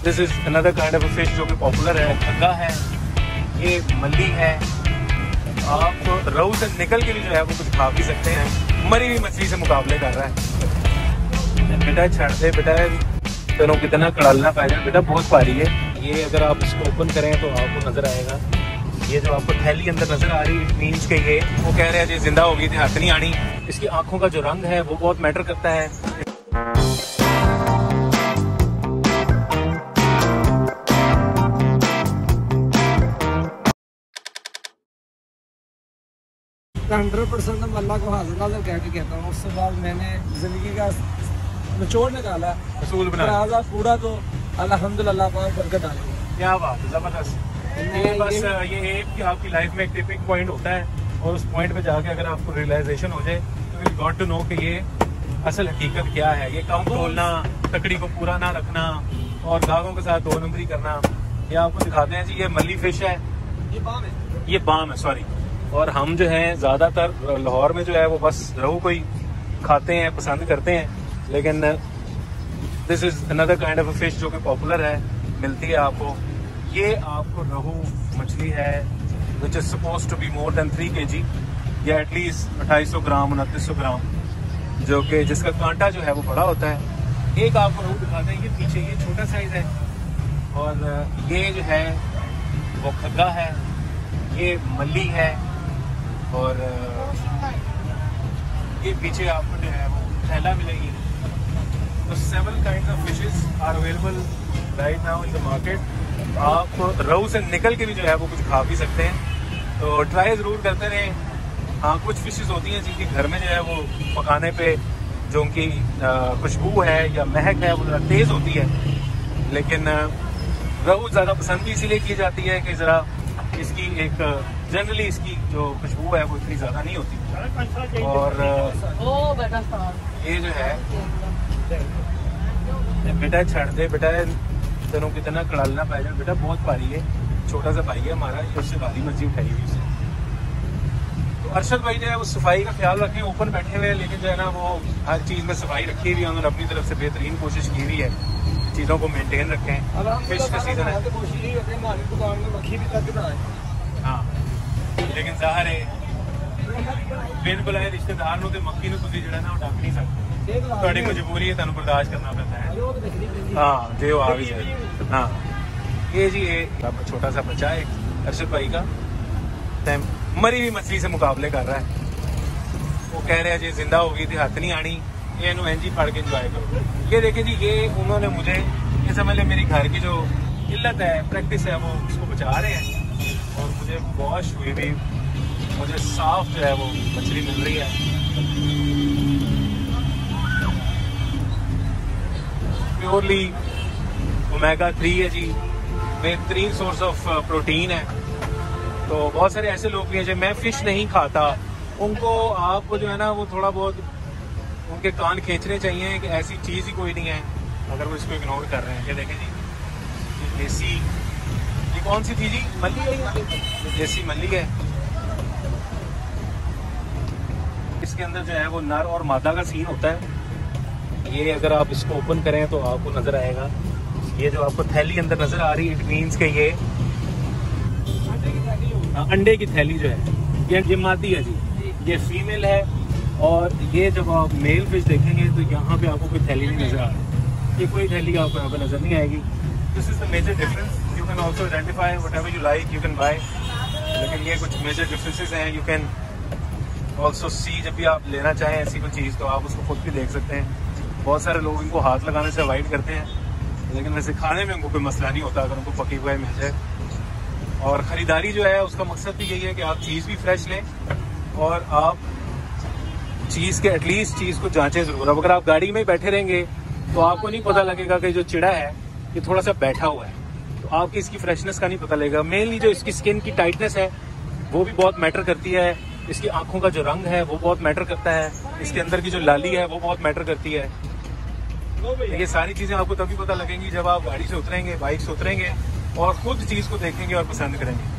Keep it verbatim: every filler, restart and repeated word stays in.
This is another kind of fish जो कि popular है। खग्गा है, ये मल्ली है। आप रोहू से निकल के भी जो है वो कुछ खा भी सकते हैं। मरी हुई मछली से मुकाबले कर रहा है। बेटा छड़ दे बेटा, तेनों कितना कड़ालना पाएगा बेटा, बहुत भारी है ये। अगर आप इसको ओपन करें तो आपको नजर आएगा, ये जो आपको थैली अंदर नजर आ रही है मीन्स के ये वो कह रहे हैं जी जिंदा होगी थी, हाथ नहीं आनी। इसकी आंखों का जो रंग है वो बहुत मैटर करता है। हंड्रेड परसेंट मैं अल्लाह को हाजिर नाज़र कह के कहता हूँ। उसके बाद मैंने जिंदगी का निचोड़ निकाला, असूल बना पूरा, तो अल्हम्दुलिल्लाह पाक बरकत डालेगा। क्या बात है, जबरदस्त। ये बस ये एक कि आपकी लाइफ में एक टिपिंग पॉइंट होता है और उस पॉइंट पे जाके अगर आपको रियलाइजेशन हो जाए तो विल गॉट टू नो कि ये असल हकीकत क्या है। ये काम तोलना, तकड़ी को पूरा ना रखना और धागों के साथ दो नंबरी करना, ये आपको दिखाते हैं जी। ये मल्ली फिश है, ये बाम है, ये बाम है सॉरी। और हम जो है ज़्यादातर लाहौर में जो है वो बस रोहू को ही खाते हैं, पसंद करते हैं। लेकिन this is another kind of fish जो कि पॉपुलर है, मिलती है आपको। ये आपको रोहू मछली है which is suppose to be more than three K G या एटलीस्ट अट्ठाईस सौ ग्राम उनतीस सौ ग्राम, जो कि जिसका कांटा जो है वो बड़ा होता है। एक आपको रोहू दिखाते हैं, ये पीछे ये छोटा साइज़ है। और ये जो है वो खग्गा है, ये मल्ली है। और ये पीछे आपको जो है वो थैला मिलेगी। तो seven kind of fishes are available right now in the market. आप रोहू से निकल के भी जो है वो कुछ खा भी सकते हैं, तो ट्राई ज़रूर करते रहें। हाँ, कुछ फिशेस होती हैं जिनकी घर में जो है वो पकाने पे जो उनकी खुशबू है या महक है वो ज़रा तेज़ होती है। लेकिन रोहू ज़्यादा पसंद भी इसीलिए की जाती है कि ज़रा इसकी एक जनरली इसकी जो खुशबू है वो इतनी ज़्यादा नहीं होती। और ये जो है बेटा छड़ दे बेटा, तेनों कितना कड़ालना पाएगा बेटा, बहुत भारी है। छोटा सा भाई है हमारा, उससे भारी मर्जी उठाई हुई उसे। तो अरशद भाई जो है वो सफाई का ख्याल रखें, ओपन बैठे हुए हैं लेकिन जो है ना वो हर चीज़ में सफाई रखी हुई है। उन्होंने अपनी तरफ से बेहतरीन कोशिश की हुई है, चीज़ों को मेंटेन रखें। फिश का सीजन है, दुकान में मक्खी भी तक ना आए। हाँ, लेकिन ज़ाहिर है बिन बुलाए रिश्तेदार नूं ते मक्खी नूं तुसीं जिहड़ा ना वो ढक नहीं सकते। ਤੁਹਾਡੀ मजबूरी है, तुहानूं बर्दाश्त करना पैंदा है। हाँ जे वो आ भी जाए। हाँ, ये जी ये छोटा सा बच्चा है अरशद भाई का, मरी हुई मछली से मुकाबले कर रहा है। वो कह रहे हैं जी जिंदा होगी थी, हाथ नहीं आनी, ये इन्हों एंजी फाड़ के इंजॉय करो। ये देखे जी, ये उन्होंने मुझे ये समझ ले मेरी घर की जो इल्लत है, प्रैक्टिस है, वो उसको बचा रहे हैं। और मुझे वॉश हुई भी, मुझे साफ जो है वो मछली मिल रही है। प्योरली ओमेगा थ्री है जी, बेहतरीन सोर्स ऑफ प्रोटीन है। तो बहुत सारे ऐसे लोग भी हैं जो मैं फ़िश नहीं खाता, उनको आपको जो है ना वो थोड़ा बहुत उनके कान खींचने चाहिए कि ऐसी चीज़ ही कोई नहीं है अगर वो इसको इग्नोर कर रहे हैं। ये देखें जी, ये देसी, ये कौन सी थी जी, मल्ली है, देसी मल्ली है। इसके अंदर जो है वो नर और मादा का सीन होता है। ये अगर आप इसको ओपन करें तो आपको नजर आएगा, ये जो आपको थैली अंदर नजर आ रही है, इट मीन्स के ये अंडे की थैली जो है ये ये मादी है जी, ये फीमेल है। और ये जब आप मेल फिश देखेंगे तो यहाँ पे आपको कोई थैली नहीं नजर आ रही, ये कोई थैली आपको यहाँ पे नजर नहीं आएगी। This is the major difference. You can also identify whatever you like you can buy, लेकिन ये कुछ मेजर डिफरेंसेस हैं। यू कैन ऑल्सो सी, जब भी आप लेना चाहें ऐसी कोई चीज़ तो आप उसको खुद भी देख सकते हैं। बहुत सारे लोग इनको हाथ लगाने से अवॉइड करते हैं, लेकिन वैसे खाने में उनको कोई मसला नहीं होता अगर उनको पकी हुआ मिल जाए। और ख़रीदारी जो है उसका मकसद भी यही है कि आप चीज़ भी फ्रेश लें और आप चीज़ के एटलीस्ट चीज़ को जांचें ज़रूर। अब अगर आप गाड़ी में ही बैठे रहेंगे तो आपको नहीं पता लगेगा कि जो चिड़ा है ये थोड़ा सा बैठा हुआ है, तो आपकी इसकी फ्रेशनेस का नहीं पता लगेगा। मेनली जो इसकी स्किन की टाइटनेस है वो भी बहुत मैटर करती है, इसकी आंखों का जो रंग है वो बहुत मैटर करता है, इसके अंदर की जो लाली है वो बहुत मैटर करती है। ये सारी चीज़ें आपको तभी पता लगेंगी जब आप गाड़ी से उतरेंगे, बाइक से उतरेंगे और खुद चीज़ को देखेंगे और पसंद करेंगे।